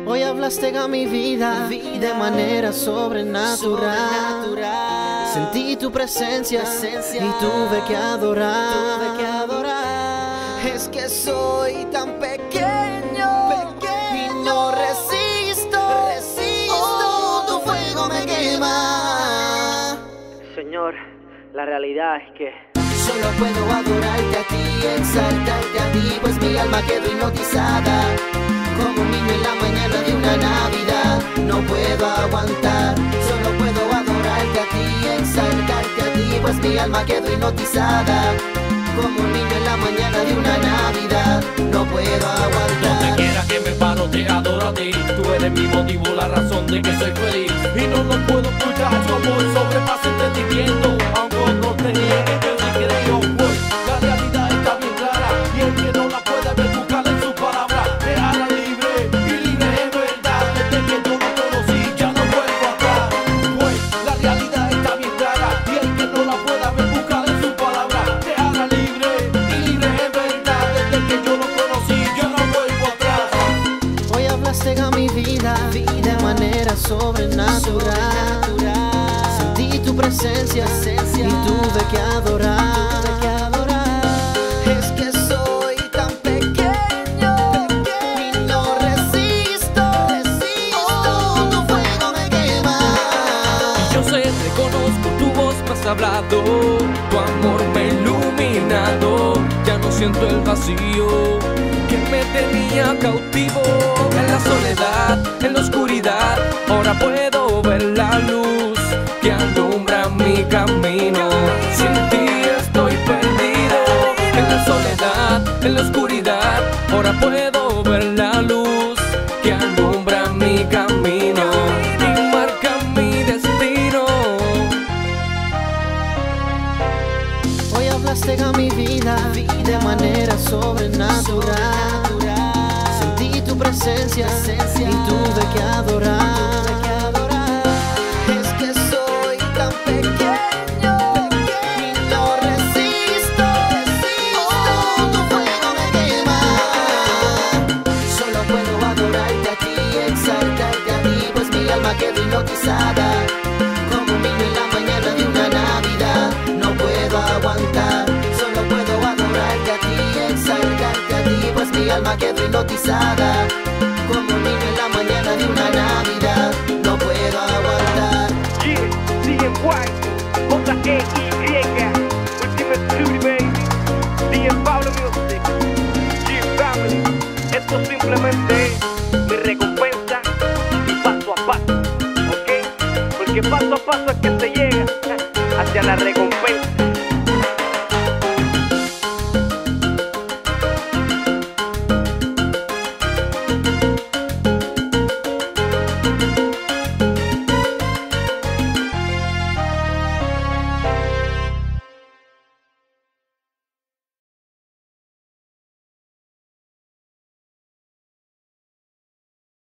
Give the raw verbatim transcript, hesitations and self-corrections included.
Hoy hablaste a mi vida de manera sobrenatural. Sentí tu presencia y tuve que adorar. Es que soy tan pequeño y no resisto. Oh, tu fuego me quema. Señor, la realidad es que solo puedo adorarte a ti, exaltarte a ti, pues mi alma quedó hipnotizada. Como un niño en la mañana de una Navidad, no puedo aguantar. Solo puedo adorarte a ti, exaltarte a ti, pues mi alma quedó hipnotizada. Como un niño en la mañana de una Navidad, no puedo aguantar. Donde quiera que me paro te adoro a ti. Tú eres mi motivo, la razón de que soy feliz. Y no lo puedo ocultar, tu amor sobrepasa entendimiento. Aunque otros te nieguen, yo sí creo, pues la realidad está bien clara. Y el que no la puede ver, buscarla en su palabra. Te hará libre y libre en verdad. Desde que yo lo conocí, ya no vuelvo atrás. Pues la realidad está bien clara. Y el que no la pueda ver, buscarla en su palabra. Te hará libre y libre en verdad. Desde que yo lo conocí, ya no vuelvo atrás. Hoy hablaste a mi vida de manera sobrenatural. Sentí tu presencia y tuve que adorar. Es que soy tan pequeño y no resisto. Oh, tu fuego me quema. Yo sé, reconozco tu voz, me has hablado. Tu amor me ha iluminado. Ya no siento el vacío que me tenía cautivo. En la soledad, en la oscuridad, ahora puedo ver la luz que alumbra mi camino. Sin ti estoy perdido. En la soledad, en la oscuridad, ahora puedo ver la luz que alumbra mi camino y marca mi destino. Hoy hablaste a mi vida de manera sobrenatural. Sentí tu presencia y tuve que adorar. Es que soy tan pequeño y no resisto. Oh, tu fuego me quema. Solo puedo adorarte a ti, exaltarte a ti, pues mi alma quedó hipnotizada. Como un niño en la mañana de una Navidad, no puedo aguantar. Solo puedo adorarte a ti, exaltarte a ti, pues mi alma quedó hipnotizada. Como un niño en la mañana de una Navidad, no puedo aguantar. Yeah, D M Y, J E Y, Ultimate Beauty Baby, D M Pablo Music, G Family. Esto simplemente es mi recompensa y paso a paso, ¿ok? Porque paso a paso es que se llega hacia la recompensa.